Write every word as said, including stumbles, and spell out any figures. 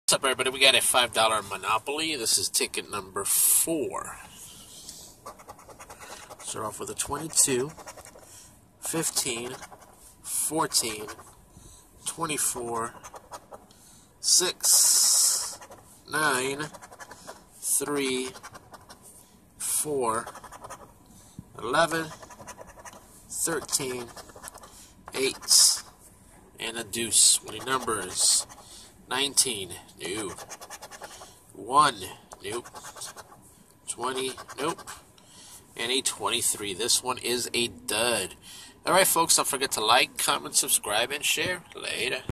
What's up, everybody? We got a five dollar Monopoly. This is ticket number four. Start off with a twenty-two, fifteen, fourteen, twenty-four, six, nine, three, four, eleven, thirteen, eight, and a deuce. Winning numbers nineteen, nope. one, nope. twenty, nope. And a twenty-three. This one is a dud. Alright, folks, don't forget to like, comment, subscribe, and share. Later.